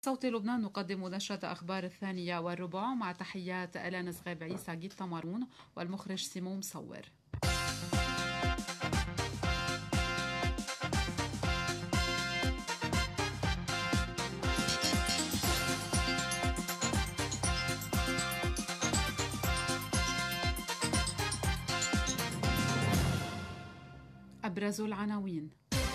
صوت لبنان نقدم نشرة أخبار 1:15 مع تحيات ألان صغيب عيسى جيت تمارون والمخرج سيمو مصور. أبرز العناوين: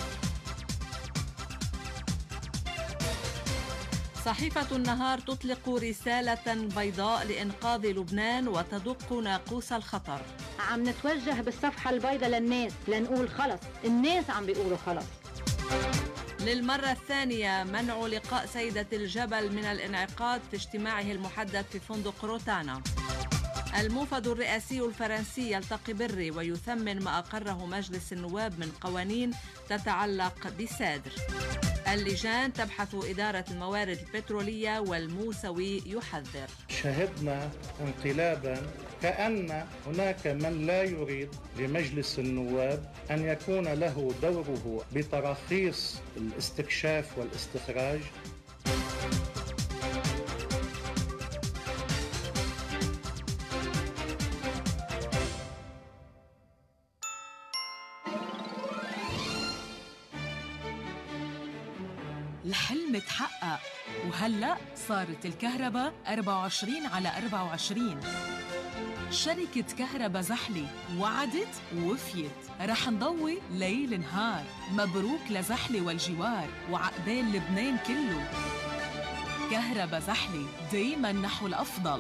صحيفة النهار تطلق رسالة بيضاء لإنقاذ لبنان وتدق ناقوس الخطر. عم نتوجه بالصفحة البيضاء للناس لنقول خلص، الناس عم بيقولوا خلص. للمرة الثانية منع لقاء سيدة الجبل من الانعقاد في اجتماعه المحدد في فندق روتانا. الموفد الرئاسي الفرنسي يلتقي بالري ويثمن ما أقره مجلس النواب من قوانين تتعلق بسادر. اللجان تبحث إدارة الموارد البترولية والموسوي يحذر. شهدنا انقلابا كأن هناك من لا يريد لمجلس النواب أن يكون له دوره بتراخيص الاستكشاف والاستخراج. الحلم اتحقق وهلأ صارت الكهرباء 24/24. شركة كهرباء زحلي وعدت ووفيت، رح نضوي ليل نهار. مبروك لزحلي والجوار وعقبال لبنان كله. كهرباء زحلي دايما نحو الأفضل.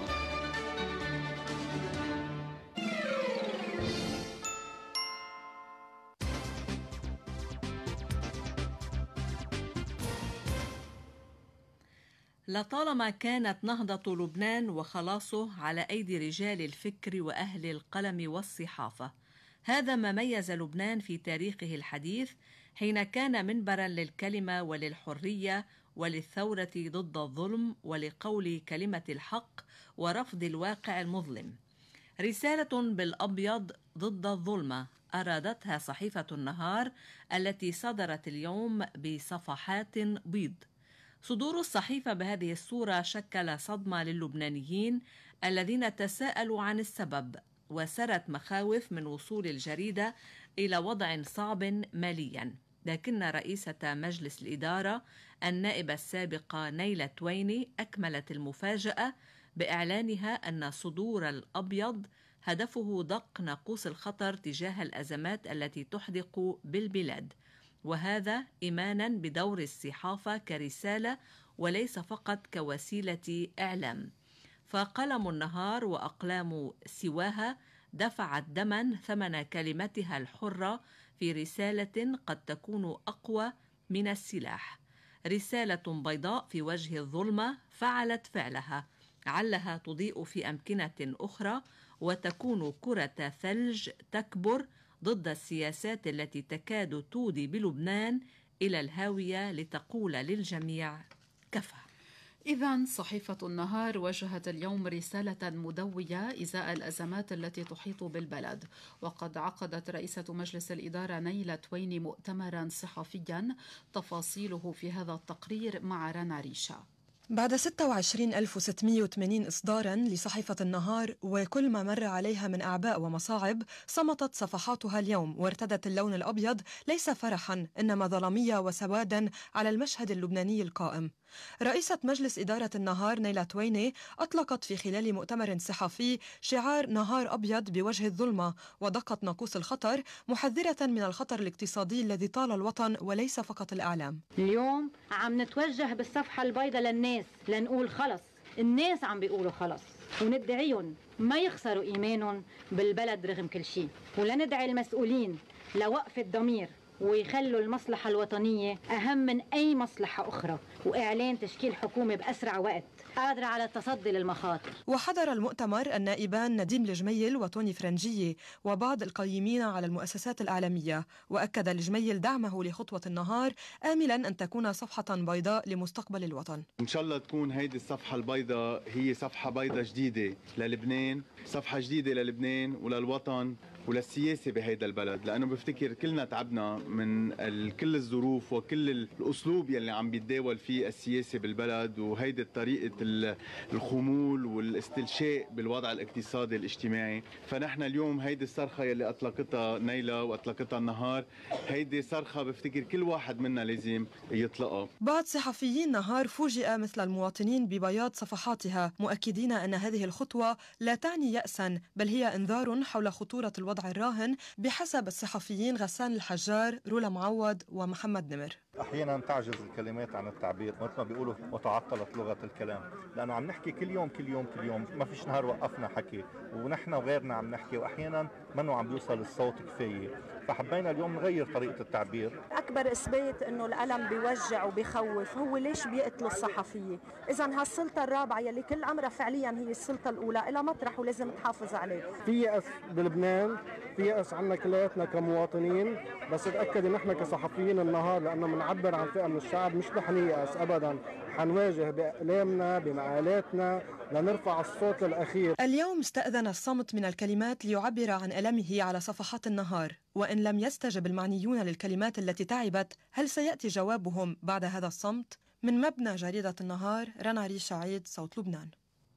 لطالما كانت نهضة لبنان وخلاصه على أيدي رجال الفكر وأهل القلم والصحافة. هذا ما ميز لبنان في تاريخه الحديث، حين كان منبرا للكلمة وللحرية وللثورة ضد الظلم ولقول كلمة الحق ورفض الواقع المظلم. رسالة بالأبيض ضد الظلمة أرادتها صحيفة النهار التي صدرت اليوم بصفحات بيض. صدور الصحيفة بهذه الصورة شكل صدمة للبنانيين الذين تساءلوا عن السبب، وسرت مخاوف من وصول الجريدة إلى وضع صعب ماليا. لكن رئيسة مجلس الإدارة النائبة السابقة نيلة تويني أكملت المفاجأة بإعلانها أن صدور الأبيض هدفه دق ناقوس الخطر تجاه الأزمات التي تحدق بالبلاد، وهذا إيمانا بدور الصحافة كرسالة وليس فقط كوسيلة إعلام. فقلم النهار وأقلام سواها دفعت دما ثمن كلمتها الحرة في رسالة قد تكون أقوى من السلاح. رسالة بيضاء في وجه الظلمة فعلت فعلها، علها تضيء في أمكنة أخرى وتكون كرة ثلج تكبر ضد السياسات التي تكاد تودي بلبنان إلى الهاوية لتقول للجميع كفى. إذن صحيفة النهار وجهت اليوم رسالة مدوية إزاء الأزمات التي تحيط بالبلد، وقد عقدت رئيسة مجلس الإدارة نيلة تويني مؤتمرا صحفيا تفاصيله في هذا التقرير مع رنا ريشا. بعد 26,680 إصداراً لصحيفة النهار وكل ما مر عليها من أعباء ومصاعب، صمتت صفحاتها اليوم وارتدت اللون الأبيض ليس فرحاً إنما ظلامية وسواداً على المشهد اللبناني القائم. رئيسة مجلس إدارة النهار نيلة تويني أطلقت في خلال مؤتمر صحفي شعار نهار أبيض بوجه الظلمة ودقت ناقوس الخطر، محذرة من الخطر الاقتصادي الذي طال الوطن وليس فقط الإعلام. اليوم عم نتوجه بالصفحة البيضاء للناس لنقول خلص، الناس عم بيقولوا خلص، وندعيهم ما يخسروا إيمانهم بالبلد رغم كل شيء، ولندعي المسؤولين لوقف الضمير ويخلوا المصلحة الوطنية أهم من أي مصلحة أخرى، وإعلان تشكيل حكومة بأسرع وقت قادرة على التصدي للمخاطر. وحضر المؤتمر النائبان نديم الجميل وتوني فرنجية وبعض القيمين على المؤسسات الإعلامية، وأكد الجميل دعمه لخطوة النهار آملا أن تكون صفحة بيضاء لمستقبل الوطن. إن شاء الله تكون هيدي الصفحة البيضاء هي صفحة بيضاء جديدة للبنان، صفحة جديدة للبنان وللوطن وللسياسة بهيدا البلد، لأنه بفتكر كلنا تعبنا من كل الظروف وكل الأسلوب يلي عم بيتداول فيه الطريق السياسي بالبلد، وهيدي طريقة الخمول والاستلشاء بالوضع الاقتصادي الاجتماعي. فنحن اليوم هيدي الصرخة يلي أطلقتها نيلة وأطلقتها النهار، هيدي صرخة بفتكر كل واحد منا لازم يطلقها. بعض صحفيين نهار فوجئ مثل المواطنين ببياض صفحاتها، مؤكدين أن هذه الخطوة لا تعني يأسا، بل هي إنذار حول خطورة الوضع الراهن بحسب الصحفيين غسان الحجار، رولا معوض ومحمد نمر. احيانا تعجز الكلمات عن التعبير، مثل ما بيقولوا وتعطلت لغه الكلام، لانه عم نحكي كل يوم كل يوم كل يوم، ما فيش نهار وقفنا حكي، ونحن وغيرنا عم نحكي، واحيانا منه عم بيوصل الصوت كفايه، فحبينا اليوم نغير طريقه التعبير. اكبر اثبات انه الالم بيوجع وبيخوف هو ليش بيقتلوا الصحفيه. اذا هالسلطه الرابعه يلي كل عمرها فعليا هي السلطه الاولى لها مطرح ولازم تحافظ عليه. في يأس بلبنان، في يأس عنا كلياتنا كمواطنين، بس تاكد نحن كصحفيين النهار لانه بنعبر عن فئه من الشعب مش رح نيأس ابدا، حنواجه باقلامنا بمقالاتنا لنرفع الصوت للاخير. اليوم استأذن الصمت من الكلمات ليعبر عن ألمه على صفحات النهار، وإن لم يستجب المعنيون للكلمات التي تعبت، هل سيأتي جوابهم بعد هذا الصمت؟ من مبنى جريدة النهار، رنا ريش عيد، صوت لبنان.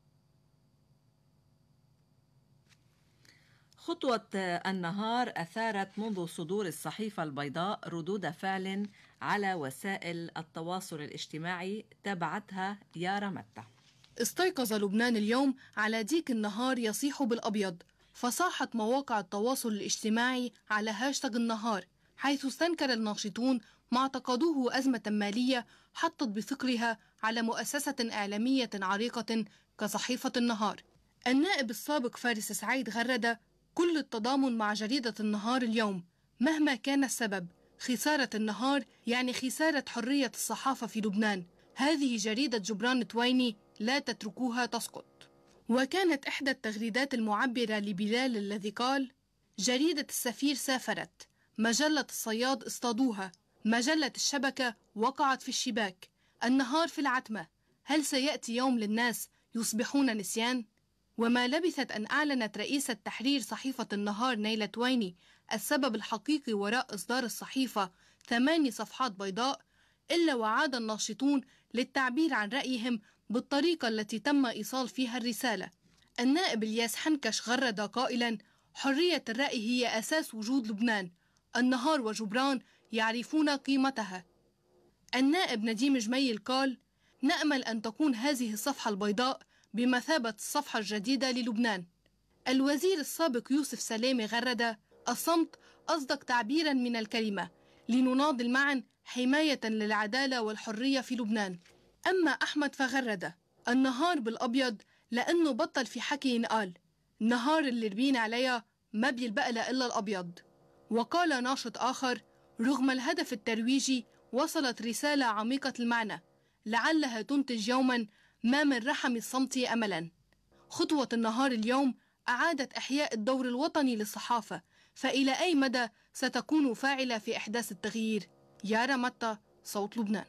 خطوة النهار أثارت منذ صدور الصحيفة البيضاء ردود فعل على وسائل التواصل الاجتماعي، تابعتها يارا متى. استيقظ لبنان اليوم على ديك النهار يصيح بالأبيض، فصاحت مواقع التواصل الاجتماعي على هاشتاج النهار، حيث استنكر الناشطون ما اعتقدوه أزمة مالية حطت بثقلها على مؤسسة إعلامية عريقة كصحيفة النهار. النائب السابق فارس سعيد غرد كل التضامن مع جريدة النهار اليوم مهما كان السبب. خسارة النهار يعني خسارة حرية الصحافة في لبنان. هذه جريدة جبران تويني، لا تتركوها تسقط. وكانت إحدى التغريدات المعبرة لبلال الذي قال: جريدة السفير سافرت، مجلة الصياد اصطادوها، مجلة الشبكة وقعت في الشباك، النهار في العتمة، هل سيأتي يوم للناس يصبحون نسيان؟ وما لبثت أن أعلنت رئيسة تحرير صحيفة النهار نيلة تويني السبب الحقيقي وراء إصدار الصحيفة 8 صفحات بيضاء، إلا وعاد الناشطون للتعبير عن رأيهم بالطريقة التي تم إيصال فيها الرسالة. النائب الياس حنكش غرد قائلا: حرية الرأي هي أساس وجود لبنان، النهار وجبران يعرفون قيمتها. النائب نديم جميل قال: نأمل أن تكون هذه الصفحة البيضاء بمثابة الصفحة الجديدة للبنان. الوزير السابق يوسف سلامي غرد: الصمت أصدق تعبيرا من الكلمة، لنناضل معا حماية للعدالة والحرية في لبنان. أما أحمد فغرد: النهار بالأبيض لأنه بطل في حكي ينقال، النهار اللي ربينا عليها ما بيلبق لها إلا الأبيض. وقال ناشط آخر: رغم الهدف الترويجي وصلت رسالة عميقة المعنى، لعلها تنتج يوما ما من رحم الصمت أملا. خطوة النهار اليوم أعادت إحياء الدور الوطني للصحافة، فإلى أي مدى ستكون فاعلة في إحداث التغيير؟ يارا متى، صوت لبنان.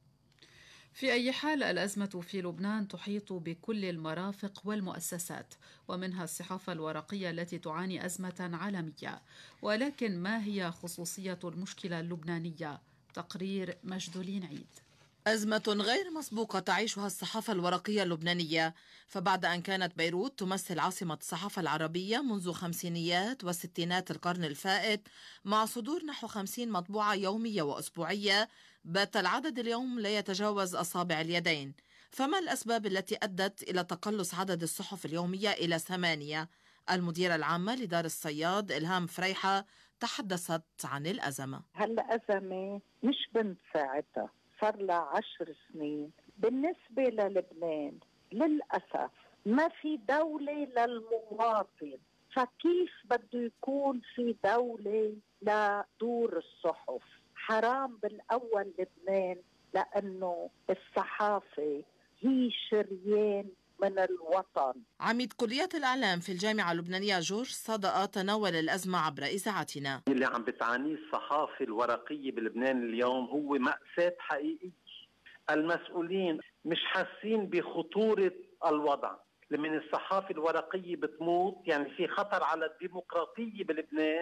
في أي حال، الأزمة في لبنان تحيط بكل المرافق والمؤسسات، ومنها الصحافة الورقية التي تعاني أزمة عالمية. ولكن ما هي خصوصية المشكلة اللبنانية؟ تقرير مجدولين عيد. أزمة غير مسبوقة تعيشها الصحافة الورقية اللبنانية، فبعد أن كانت بيروت تمثل عاصمة الصحافة العربية منذ خمسينيات وستينات القرن الفائت مع صدور نحو 50 مطبوعة يومية وأسبوعية، بات العدد اليوم لا يتجاوز أصابع اليدين. فما الأسباب التي أدت إلى تقلص عدد الصحف اليومية إلى 8؟ المديرة العامة لدار الصياد إلهام فريحة تحدثت عن الأزمة. هالأزمة مش بنت ساعتها، صار لها 10 سنين. بالنسبة للبنان للأسف ما في دولة للمواطن، فكيف بده يكون في دولة لدور الصحف؟ حرام بالأول لبنان، لأنه الصحافة هي شريان من الوطن. عميد كلية الإعلام في الجامعة اللبنانية جورج صدقة تناول الأزمة عبر إذاعتنا. اللي عم بتعانيه الصحافة الورقية بلبنان اليوم هو مأساة حقيقية. المسؤولين مش حاسين بخطورة الوضع. لمن الصحافة الورقية بتموت يعني في خطر على الديمقراطية بلبنان،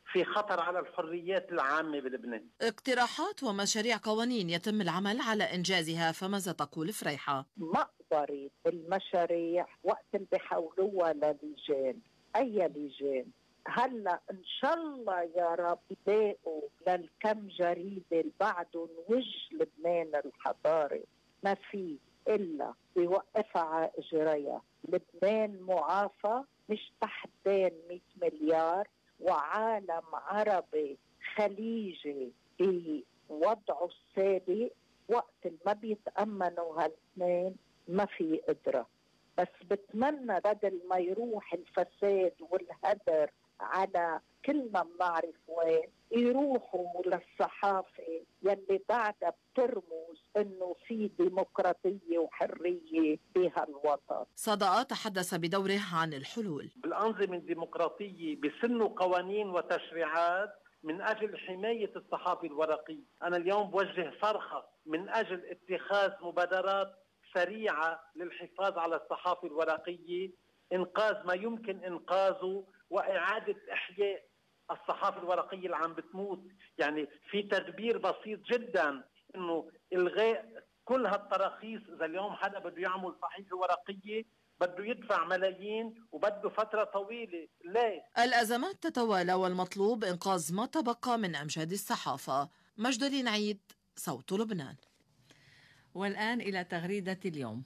في خطر على الحريات العامة بلبنان. اقتراحات ومشاريع قوانين يتم العمل على إنجازها، فماذا تقول فريحة؟ مقدرة المشاريع وقت اللي بيحولوها للجان، أي لجان هلا ان شاء الله يا رب يلاقوا للكم جريده اللي بعدهم وجه لبنان الحضاري ما في الا بيوقفها على اجريها. لبنان معافى، مش تحت دين 100 مليار، وعالم عربي خليجي بوضعه السابق وقت ما بيتأمنوا هالاثنين ما في قدرة. بس بتمنى بدل ما يروح الفساد والهدر على كل ما بنعرف وين، يروحوا للصحافة يلي بعدها بترمز انه في ديمقراطية وحرية بهالوطن. صدقة تحدث بدوره عن الحلول. بالأنظمة الديمقراطية بسنوا قوانين وتشريعات من أجل حماية الصحافة الورقية. أنا اليوم بوجه صرخة من أجل اتخاذ مبادرات سريعة للحفاظ على الصحافة الورقية، إنقاذ ما يمكن إنقاذه وإعادة إحياء الصحافة الورقية اللي عم بتموت. يعني في تدبير بسيط جدا إنه إلغاء كل هالتراخيص. إذا اليوم حدا بده يعمل صحيفة ورقية بده يدفع ملايين وبده فترة طويلة. ليه؟ الأزمات تتوالى والمطلوب إنقاذ ما تبقى من أمجاد الصحافة. مجدلين عيد، صوت لبنان. والآن إلى تغريدة اليوم.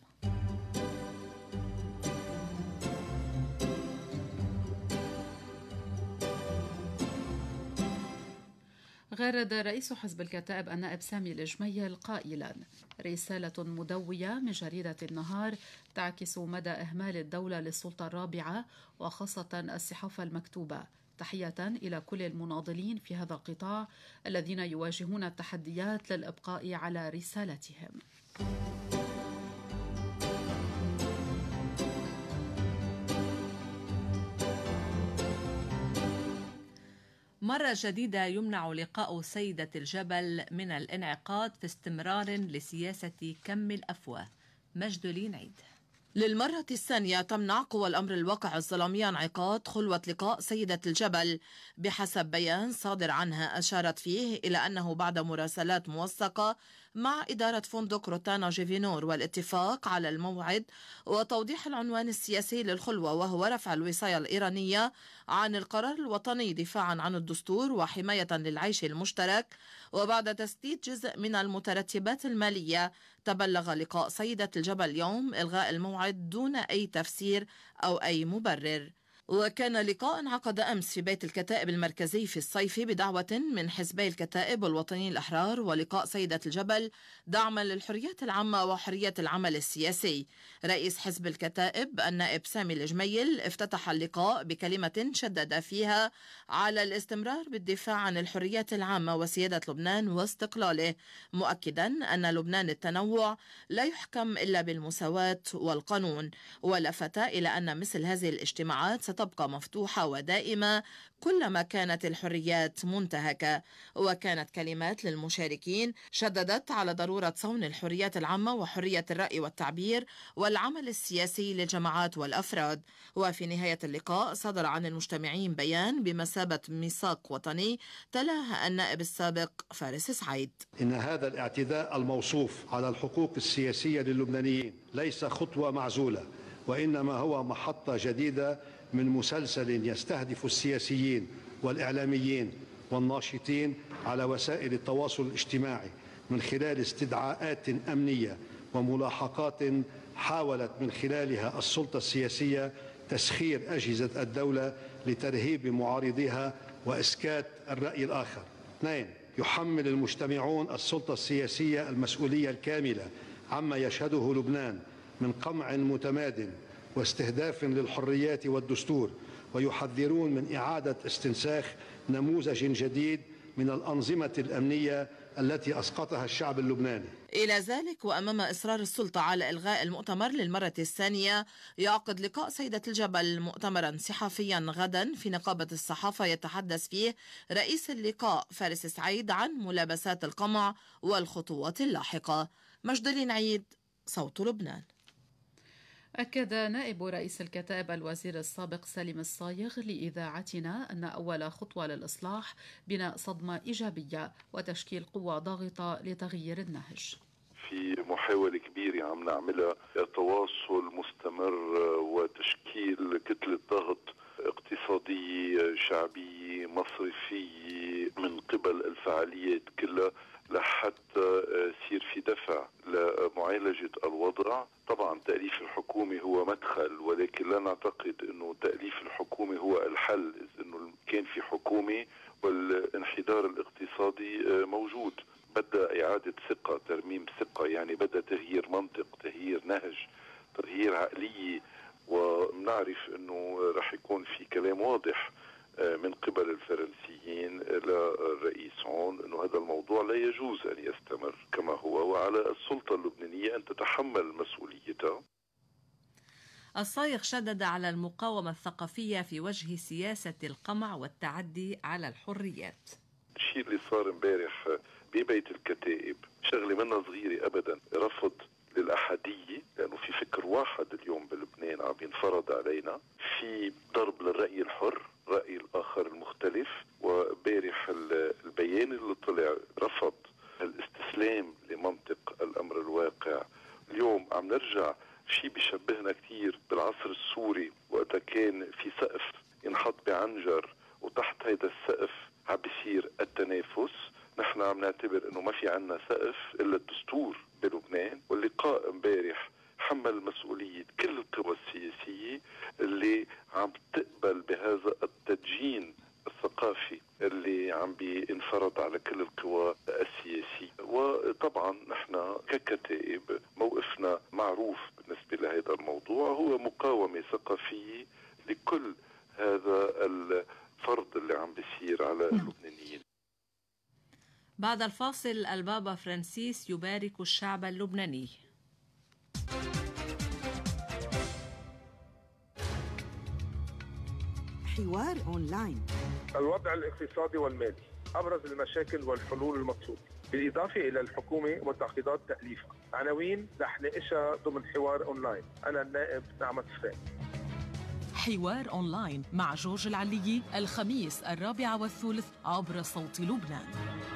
غرد رئيس حزب الكتائب النائب سامي الجميل قائلا: رسالة مدوية من جريدة النهار تعكس مدى إهمال الدولة للسلطة الرابعة وخاصة الصحافة المكتوبة. تحية إلى كل المناضلين في هذا القطاع الذين يواجهون التحديات للإبقاء على رسالتهم. مرة جديدة يمنع لقاء سيدة الجبل من الانعقاد في استمرار لسياسة كم الأفواه. مجدلين عيد. للمرة الثانية تمنع قوى الأمر الواقع الظلامية انعقاد خلوة لقاء سيدة الجبل بحسب بيان صادر عنها، أشارت فيه إلى أنه بعد مراسلات موثقة مع إدارة فندق روتانا جيفينور والاتفاق على الموعد وتوضيح العنوان السياسي للخلوة، وهو رفع الوصاية الإيرانية عن القرار الوطني دفاعا عن الدستور وحماية للعيش المشترك، وبعد تسديد جزء من المترتبات المالية تبلغ لقاء سيدة الجبل اليوم إلغاء الموعد دون أي تفسير أو أي مبرر. وكان لقاء انعقد أمس في بيت الكتائب المركزي في الصيفي بدعوة من حزبي الكتائب والوطنيين الأحرار ولقاء سيدة الجبل دعما للحريات العامة وحرية العمل السياسي. رئيس حزب الكتائب النائب سامي الجميل افتتح اللقاء بكلمة شدد فيها على الاستمرار بالدفاع عن الحريات العامة وسيادة لبنان واستقلاله، مؤكدا أن لبنان التنوع لا يحكم إلا بالمساواة والقانون، ولفت إلى أن مثل هذه الاجتماعات ستبقى مفتوحة ودائمة كلما كانت الحريات منتهكة. وكانت كلمات للمشاركين شددت على ضرورة صون الحريات العامة وحرية الرأي والتعبير والعمل السياسي للجماعات والأفراد. وفي نهاية اللقاء صدر عن المجتمعين بيان بمثابة ميثاق وطني تلاه النائب السابق فارس سعيد. إن هذا الاعتداء الموصوف على الحقوق السياسية للبنانيين ليس خطوة معزولة، وإنما هو محطة جديدة من مسلسل يستهدف السياسيين والإعلاميين والناشطين على وسائل التواصل الاجتماعي من خلال استدعاءات أمنية وملاحقات حاولت من خلالها السلطة السياسية تسخير أجهزة الدولة لترهيب معارضيها وإسكات الرأي الآخر. 2. يحمل المجتمعون السلطة السياسية المسؤولية الكاملة عما يشهده لبنان من قمع متماد واستهداف للحريات والدستور، ويحذرون من إعادة استنساخ نموذج جديد من الأنظمة الأمنية التي أسقطها الشعب اللبناني. إلى ذلك وأمام إصرار السلطة على إلغاء المؤتمر للمرة الثانية، يعقد لقاء سيدة الجبل مؤتمرا صحفيا غدا في نقابة الصحافة يتحدث فيه رئيس اللقاء فارس سعيد عن ملابسات القمع والخطوات اللاحقة. مجدلين عيد، صوت لبنان. أكد نائب رئيس الكتائب الوزير السابق سالم الصايغ لإذاعتنا أن أول خطوة للإصلاح بناء صدمة إيجابية وتشكيل قوة ضاغطة لتغيير النهج. في محاولة كبيرة عم نعملها تواصل مستمر وتشكيل كتلة ضغط اقتصادية شعبية مصرفية من قبل الفعاليات كلها لحتى يصير في دفع لمعالجة الوضع. طبعا تأليف الحكومة هو مدخل، ولكن لا نعتقد أنه تأليف الحكومة هو الحل، إذ أنه كان في حكومة والانحدار الاقتصادي موجود. بدأ إعادة ثقة، ترميم ثقة، يعني بدأ تغيير منطق، تغيير نهج، تغيير عقلية. ونعرف أنه رح يكون في كلام واضح من قبل الفرنسيين للرئيس هون أنه هذا الموضوع لا يجوز أن يستمر كما هو، وعلى السلطة اللبنانية أن تتحمل مسؤوليتها. الصايغ شدد على المقاومة الثقافية في وجه سياسة القمع والتعدي على الحريات. الشيء اللي صار امبارح ببيت الكتائب شغلة منا صغيرة أبدا، رفض للأحدية، لأنه في فكر واحد اليوم بلبنان عم ينفرض علينا، في ضرب للرأي الحر، رأي الآخر المختلف. وبارح البيان اللي طلع رفض الاستسلام لمنطق الأمر الواقع. اليوم عم نرجع شيء بيشبهنا كتير بالعصر السوري، وقتها كان في سقف ينحط بعنجر وتحت هيدا السقف عم بيصير التنافس. نحن عم نعتبر انه ما في عنا سقف الا الدستور بلبنان. واللقاء امبارح حمل مسؤولية كل القوى السياسية اللي عم تقبل بهذا التدجين الثقافي اللي عم بينفرض على كل القوى السياسية. وطبعا نحن ككتائب موقفنا معروف بالنسبة لهذا الموضوع، هو مقاومة ثقافية لكل هذا الفرض اللي عم بيصير على اللبنانيين. بعد الفاصل البابا فرانسيس يبارك الشعب اللبناني. حوار أونلاين. الوضع الاقتصادي والمالي، أبرز المشاكل والحلول المطلوبة، بالإضافة إلى الحكومة وتعقيدات تأليفها. عناوين رح نناقشها ضمن حوار أونلاين. أنا النائب نعمة فريد. حوار أونلاين مع جورج العليي الخميس 4:03 عبر صوت لبنان.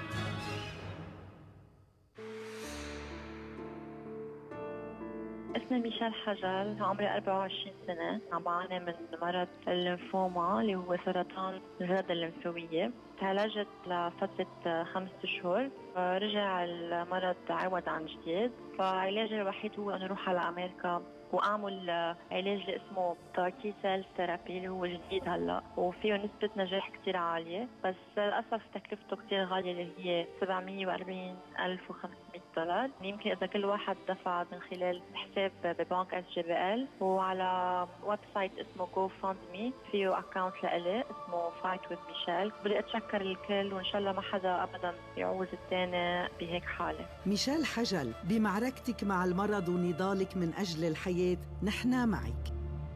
اسمي ميشيل حجل، عمري 24 سنة، عم بعاني من مرض الليمفوما اللي هو سرطان الغدة الليمفاوية. تعالجت لفترة 5 أشهر، رجع المرض عوض عن جديد، فعلاجي الوحيد هو أن أروح على أمريكا واعمل علاج اللي اسمه تاركي سيل ثيرابي اللي هو جديد هلا، وفيه نسبة نجاح كتير عالية، بس للأسف تكلفته كتير غالية اللي هي $740,500. يمكن إذا كل واحد دفع من خلال حساب ببنك SGBL، وعلى ويب سايت اسمه GoFundMe فيه أكاونت لإلي اسمه Fight with Michelle. بدي أتشكر الكل، وإن شاء الله ما حدا أبدا يعوز الثاني بهيك حالة. ميشيل حجل، بمعركتك مع المرض ونضالك من أجل الحياة نحن معك.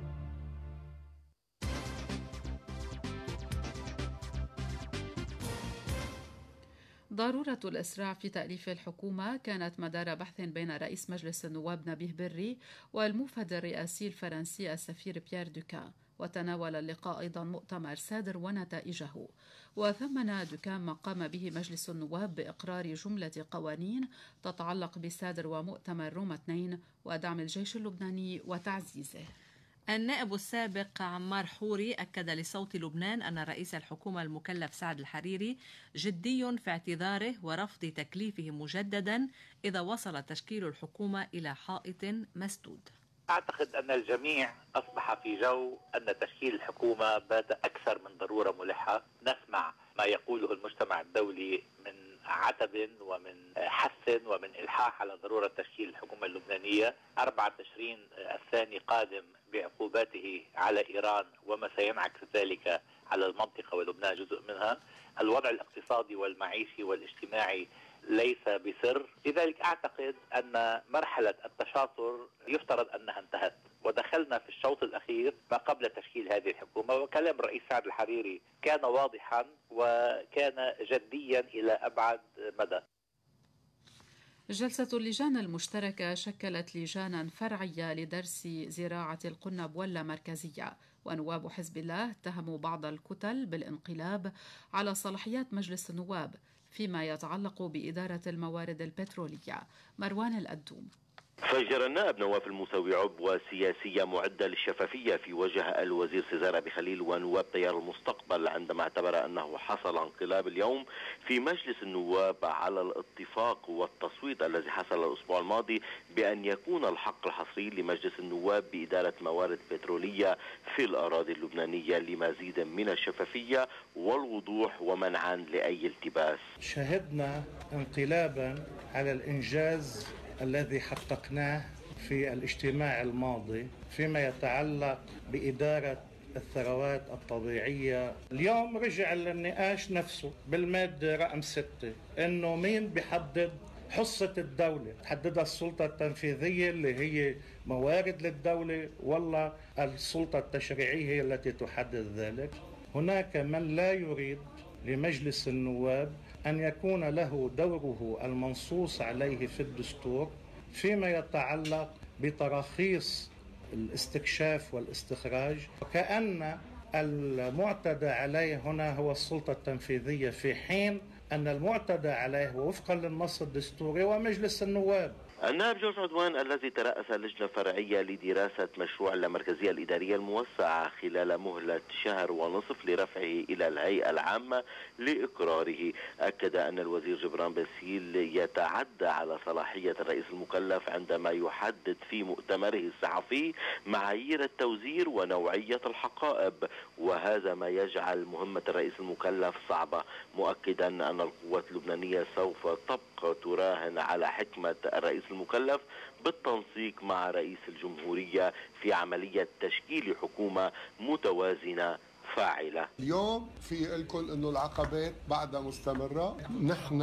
ضرورة الإسراع في تأليف الحكومة كانت مدار بحث بين رئيس مجلس النواب نبيه بري والموفد الرئاسي الفرنسي السفير بيير دوكا. وتناول اللقاء أيضا مؤتمر سادر ونتائجه. وثمن دوكا ما قام به مجلس النواب بإقرار جملة قوانين تتعلق بسادر ومؤتمر روما 2 ودعم الجيش اللبناني وتعزيزه. النائب السابق عمار حوري أكد لصوت لبنان أن رئيس الحكومة المكلف سعد الحريري جدي في اعتذاره ورفض تكليفه مجددا إذا وصل تشكيل الحكومة إلى حائط مسدود. أعتقد أن الجميع أصبح في جو أن تشكيل الحكومة بات أكثر من ضرورة ملحة. نسمع ما يقوله المجتمع الدولي من عتب ومن حث ومن إلحاح على ضرورة تشكيل الحكومة اللبنانية. 4 تشرين الثاني قادم بعقوباته على إيران وما سينعكس ذلك على المنطقة ولبنان جزء منها. الوضع الاقتصادي والمعيشي والاجتماعي ليس بسر، لذلك أعتقد أن مرحلة التشاطر يفترض أنها انتهت، ودخلنا في الشوط الأخير ما قبل تشكيل هذه الحكومة. وكلام الرئيس سعد الحريري كان واضحا وكان جديا إلى أبعد مدى. جلسة اللجان المشتركة شكلت لجانا فرعية لدرس زراعة القنب واللامركزية، ونواب حزب الله اتهموا بعض الكتل بالانقلاب على صلاحيات مجلس النواب فيما يتعلق بإدارة الموارد البترولية. مروان الأدوم. فجر النائب نواف الموسوي عبوة سياسية معدة للشفافية في وجه الوزير سيزار أبي خليل ونواب تيار المستقبل عندما اعتبر أنه حصل انقلاب اليوم في مجلس النواب على الاتفاق والتصويت الذي حصل الأسبوع الماضي بأن يكون الحق الحصري لمجلس النواب بإدارة موارد بترولية في الأراضي اللبنانية لمزيد من الشفافية والوضوح ومنعا لأي التباس. شهدنا انقلابا على الإنجاز الذي حققناه في الاجتماع الماضي فيما يتعلق بإدارة الثروات الطبيعية. اليوم رجع النقاش نفسه بالمادة رقم 6 إنه مين بيحدد حصة الدولة، تحددها السلطة التنفيذية اللي هي موارد للدولة ولا السلطة التشريعية هي التي تحدد ذلك. هناك من لا يريد لمجلس النواب أن يكون له دوره المنصوص عليه في الدستور فيما يتعلق بتراخيص الاستكشاف والاستخراج، وكأن المعتدى عليه هنا هو السلطة التنفيذية في حين أن المعتدى عليه وفقا للنص الدستوري ومجلس النواب. النائب جورج عدوان الذي ترأس لجنة فرعية لدراسة مشروع اللامركزية الإدارية الموسعة خلال مهلة شهر ونصف لرفعه إلى الهيئة العامة لإقراره، أكد أن الوزير جبران باسيل يتعدى على صلاحية الرئيس المكلف عندما يحدد في مؤتمره الصحفي معايير التوزير ونوعية الحقائب، وهذا ما يجعل مهمة الرئيس المكلف صعبة، مؤكدا أن القوات اللبنانية سوف تبقى تراهن على حكمة الرئيس المكلف بالتنسيق مع رئيس الجمهورية في عملية تشكيل حكومة متوازنة فاعلة. اليوم في لكم انه العقبات بعدها مستمرة. نحن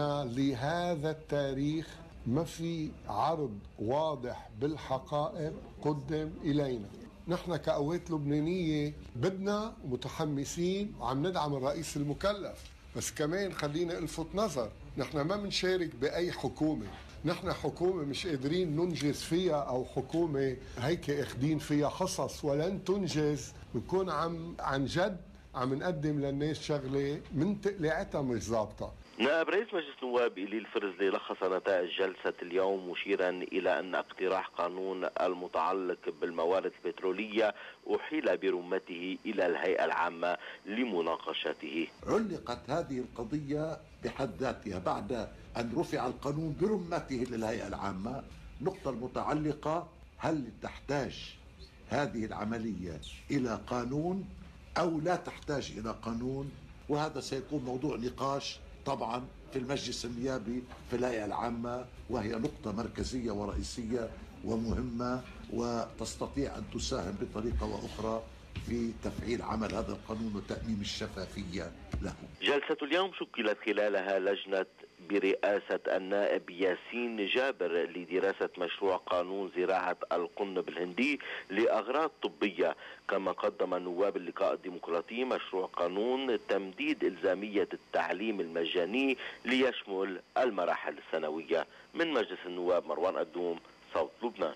لهذا التاريخ ما في عرض واضح بالحقائق قدم إلينا. نحن كقوات لبنانية بدنا متحمسين وعم ندعم الرئيس المكلف، بس كمان خلينا الفت نظر، نحن ما بنشارك بأي حكومة، نحن حكومة مش قادرين ننجز فيها أو حكومة هيك اخدين فيها حصص ولن تنجز، بنكون عن جد عم نقدم للناس شغلة من تقليعتها مش ظابطة. نائب رئيس مجلس النواب إليل فرزلي لخص نتائج جلسة اليوم مشيرا إلى أن اقتراح قانون المتعلق بالموارد البترولية أحيل برمته إلى الهيئة العامة لمناقشته. علقت هذه القضية بحد ذاتها بعد أن رفع القانون برمته للهيئة العامة. نقطة المتعلقة هل تحتاج هذه العملية إلى قانون أو لا تحتاج إلى قانون، وهذا سيكون موضوع نقاش طبعا في المجلس النيابي في الهيئة العامة، وهي نقطة مركزية ورئيسية ومهمة وتستطيع أن تساهم بطريقة وأخرى في تفعيل عمل هذا القانون وتأميم الشفافية له. جلسة اليوم شكلت خلالها لجنة برئاسة النائب ياسين جابر لدراسة مشروع قانون زراعة القنب الهندي لأغراض طبية، كما قدم نواب اللقاء الديمقراطي مشروع قانون تمديد إلزامية التعليم المجاني ليشمل المراحل الثانوية. من مجلس النواب مروان أدوم، صوت لبنان.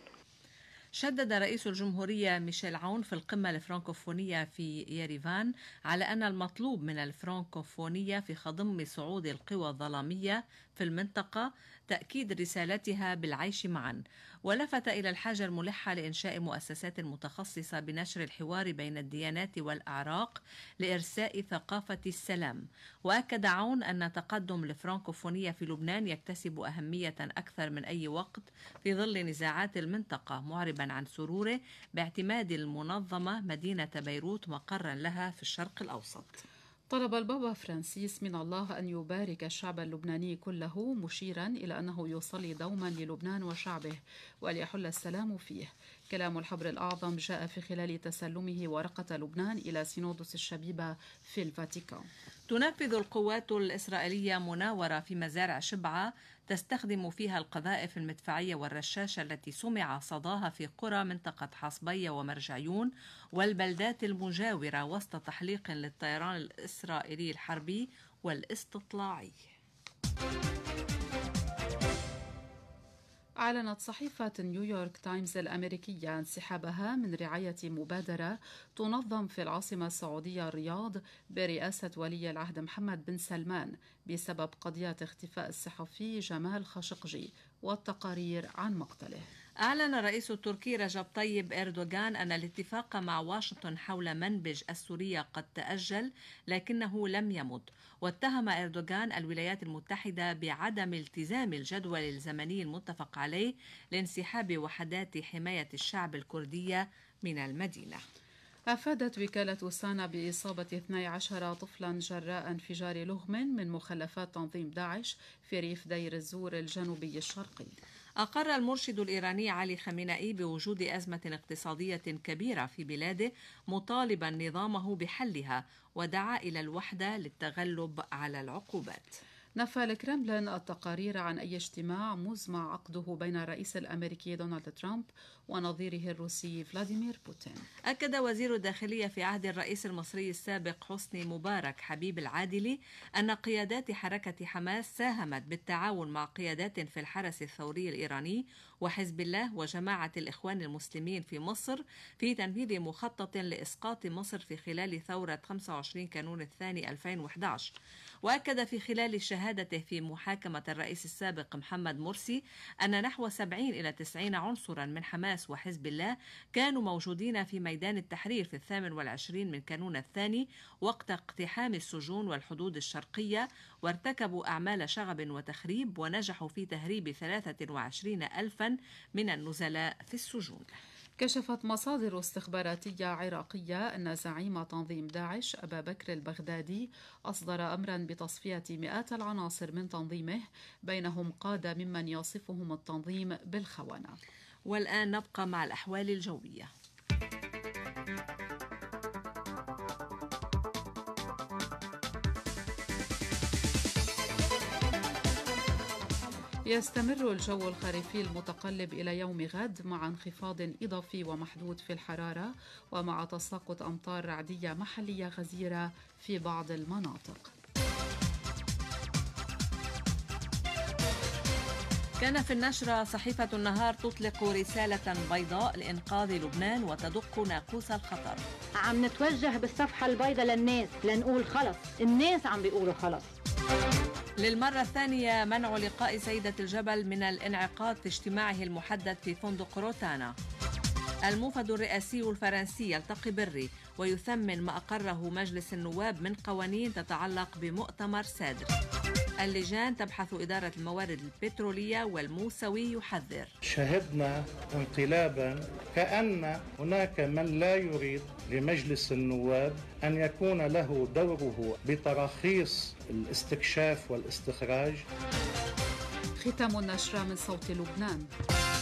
شدد رئيس الجمهورية ميشيل عون في القمة الفرنكوفونية في يريفان على أن المطلوب من الفرنكوفونية في خضم صعود القوى الظلامية في المنطقة تأكيد رسالتها بالعيش معا، ولفت إلى الحاجة الملحة لإنشاء مؤسسات متخصصة بنشر الحوار بين الديانات والأعراق لإرساء ثقافة السلام. وأكد عون أن تقدم الفرنكوفونية في لبنان يكتسب أهمية أكثر من أي وقت في ظل نزاعات المنطقة، معربا عن سروره باعتماد المنظمة مدينة بيروت مقرا لها في الشرق الأوسط. طلب البابا فرانسيس من الله أن يبارك الشعب اللبناني كله، مشيرا إلى أنه يصلي دوما للبنان وشعبه وليحل السلام فيه. كلام الحبر الأعظم جاء في خلال تسلمه ورقة لبنان إلى سينودوس الشبيبة في الفاتيكان. تنفذ القوات الإسرائيلية مناورة في مزارع شبعة تستخدم فيها القذائف المدفعية والرشاشة التي سمع صداها في قرى منطقة حصبية ومرجعيون والبلدات المجاورة وسط تحليق للطيران الإسرائيلي الحربي والاستطلاعي. أعلنت صحيفة نيويورك تايمز الأمريكية انسحابها من رعاية مبادرة تنظم في العاصمة السعودية الرياض برئاسة ولي العهد محمد بن سلمان بسبب قضية اختفاء الصحفي جمال خاشقجي والتقارير عن مقتله. أعلن الرئيس التركي رجب طيب إردوغان أن الاتفاق مع واشنطن حول منبج السورية قد تأجل لكنه لم يمض، واتهم إردوغان الولايات المتحدة بعدم التزام الجدول الزمني المتفق عليه لانسحاب وحدات حماية الشعب الكردية من المدينة. أفادت وكالة سانا بإصابة 12 طفلا جراء انفجار لغم من مخلفات تنظيم داعش في ريف دير الزور الجنوبي الشرقي. أقر المرشد الإيراني علي خامنئي بوجود أزمة اقتصادية كبيرة في بلاده مطالبا نظامه بحلها، ودعا إلى الوحدة للتغلب على العقوبات. نفى الكرملين التقارير عن أي اجتماع مزمع عقده بين الرئيس الأمريكي دونالد ترامب ونظيره الروسي فلاديمير بوتين. أكد وزير الداخلية في عهد الرئيس المصري السابق حسني مبارك حبيب العادلي أن قيادات حركة حماس ساهمت بالتعاون مع قيادات في الحرس الثوري الإيراني وحزب الله وجماعة الإخوان المسلمين في مصر في تنفيذ مخطط لإسقاط مصر في خلال ثورة 25 كانون الثاني 2011. وأكد في خلال شهادته في محاكمة الرئيس السابق محمد مرسي أن نحو 70 إلى 90 عنصرا من حماس وحزب الله كانوا موجودين في ميدان التحرير في 28 من كانون الثاني وقت اقتحام السجون والحدود الشرقية، وارتكبوا أعمال شغب وتخريب ونجحوا في تهريب 23,000 من النزلاء في السجون. كشفت مصادر استخباراتية عراقية أن زعيم تنظيم داعش أبا بكر البغدادي أصدر أمرا بتصفية مئات العناصر من تنظيمه، بينهم قادة ممن يصفهم التنظيم بالخونة. والآن نبقى مع الأحوال الجوية. يستمر الجو الخريفي المتقلب إلى يوم غد مع انخفاض إضافي ومحدود في الحرارة ومع تساقط أمطار رعدية محلية غزيرة في بعض المناطق. كان في النشرة صحيفة النهار تطلق رسالة بيضاء لإنقاذ لبنان وتدق ناقوس الخطر. عم نتوجه بالصفحة البيضاء للناس لنقول خلص، الناس عم بيقولوا خلص. للمرة الثانية منع لقاء سيدة الجبل من الانعقاد في اجتماعه المحدد في فندق روتانا. الموفد الرئاسي الفرنسي يلتقي بالري ويثمن ما أقره مجلس النواب من قوانين تتعلق بمؤتمر سادر. اللجان تبحث إدارة الموارد البترولية والموسوي يحذر. شهدنا انقلابا كأن هناك من لا يريد لمجلس النواب أن يكون له دوره بتراخيص الاستكشاف والاستخراج. ختام النشرة من صوت لبنان.